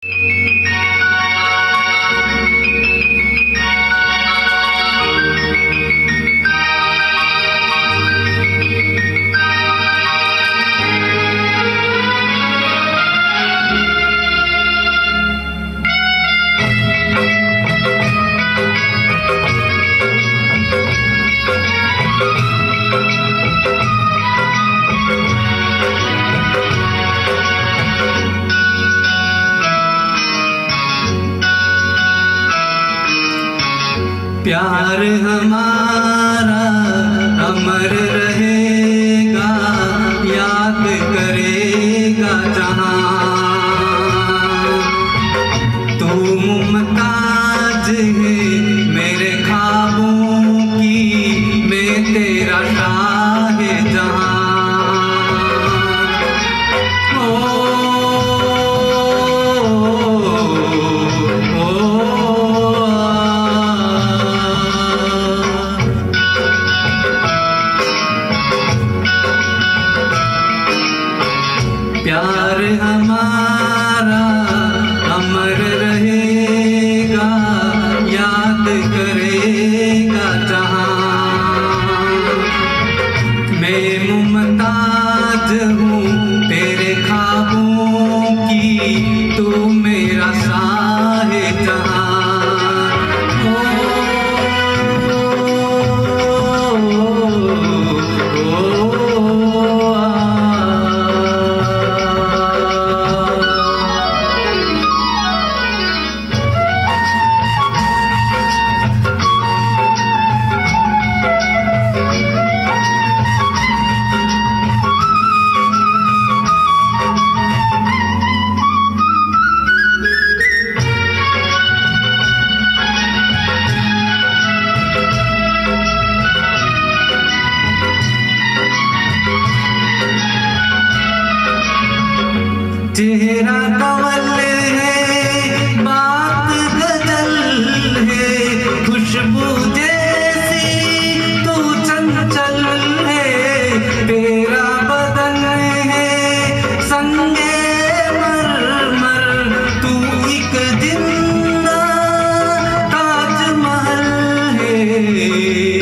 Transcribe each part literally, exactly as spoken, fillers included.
प्यार हमारा अमर रहेगा, याद करेगा जहां। तू मुमताज है मेरे ख्वाबों की, मैं तेरा शाहे जहां। प्यार हमारा अमर रहेगा, याद करेगा जहां। मैं मुमताज हूँ तेरे ख्वाबों की, तू मेरा शाहे जहां। चेहरा कमल है, बात गजल है, खुशबू जैसी तू चंचल है। तेरा बदन है संगे मरमर, तू एक जिंदा ताजमहल है।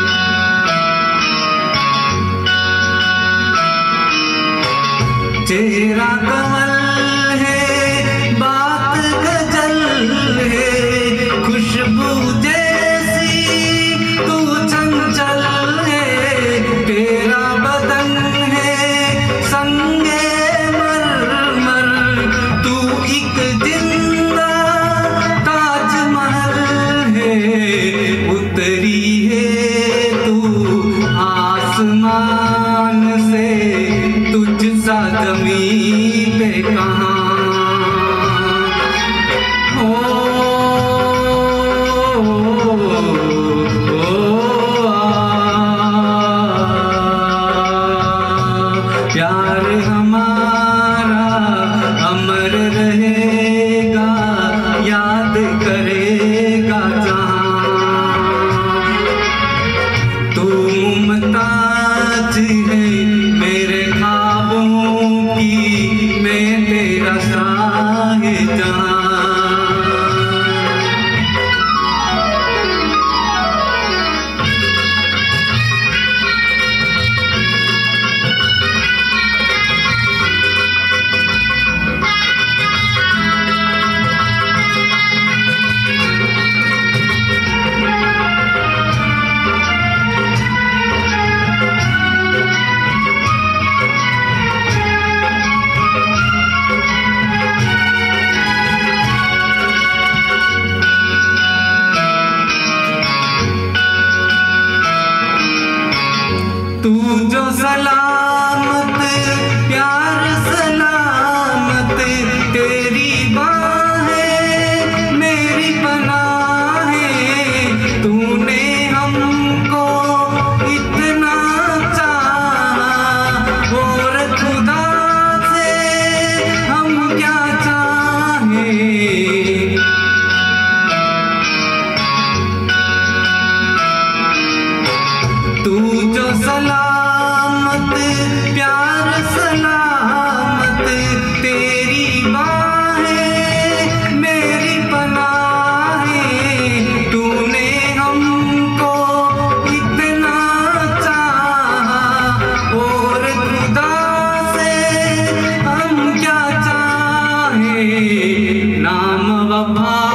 चेहरा कमल है, बात गजल है, खुशबू जैसी तू चंचल है। तेरा बदन है संगे मरमर, तू एक जिंदा ताजमहल है। उतरी है तू आसमान से, तुझसा ज़मीं पे कहाँ। हो प्यार हमारा अमर रहेगा, याद करेगा जहां। तू मुमताज है मेरे ख्वाबों की, मैं तेरा शाहे जहां। वफा